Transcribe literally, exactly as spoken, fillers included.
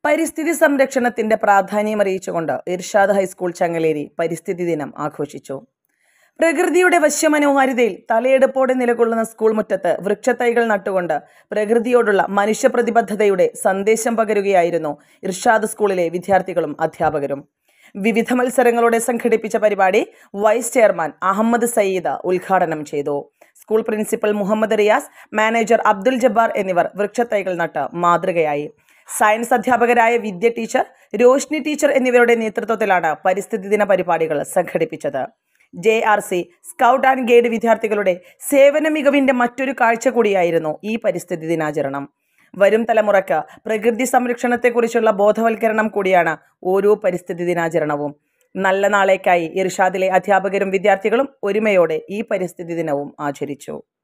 പരിസ്ഥിതി സംരക്ഷണത്തിന്റെ പ്രാധാന്യം അറിയിച്ചുകൊണ്ട് ഇർഷാദ് ഹൈസ്കൂൾ ചങ്ങലേരി പരിസ്ഥിതി ദിനം ആഘോഷിച്ചു. പ്രകൃതിയുടെ വശ്യമനോഹാരിതയിൽ തലയെടുപ്പോടെ നിലകൊള്ളുന്ന സ്കൂൾ മുറ്റത്ത് വൃക്ഷത്തൈകൾ നട്ടുകൊണ്ട് പ്രകൃതിയോടുള്ള മനുഷ്യപ്രതിബദ്ധതയുടെ സന്ദേശം പകരുകയായിരുന്നു ഇർഷാദ് സ്കൂളിലെ വിദ്യാർത്ഥികളും അധ്യാപകരും. വിവിധ മത്സരങ്ങളോടെ സംഘടിപ്പിച്ച പരിപാടി വൈസ് ചെയർമാൻ അഹമ്മദ് സയ്യിദ് ഉദ്ഘാടനം ചെയ്തു. School principal Muhammad Riyas, manager Abdul Jabbar എന്നിവർ വൃക്ഷത്തൈകൾ നട്ട് മാതൃകയായി. സയൻസ് അധ്യാപകരായ വിദ്യ ടീച്ചർ, രോഷ്നി ടീച്ചർ എന്നിവരുടെ നേതൃത്വത്തിലാണ് പരിസ്ഥിതി ദിന പരിപാടികൾ സംഘടിപ്പിച്ചത്. J R C scout and guide വിദ്യാർത്ഥികളുടെ സേവന മികവിന്റെ മറ്റൊരു കാഴ്ച കൂടിയായിരുന്നു ഈ പരിസ്ഥിതി ദിനാചരണം. വരും തലമുറയ്ക്ക് പ്രകൃതി സംരക്ഷണത്തെക്കുറിച്ചുള്ള ബോധവൽക്കരണം കൂടിയാണ് ഓരോ പരിസ്ഥിതി ദിനാചരണവും. നല്ല നാളേക്കായി ഇർഷാദിലെ അധ്യാപകരും വിദ്യാർത്ഥികളും ഒരുമയോടെ ഈ പരിസ്ഥിതി ദിനവും ആചരിച്ചു.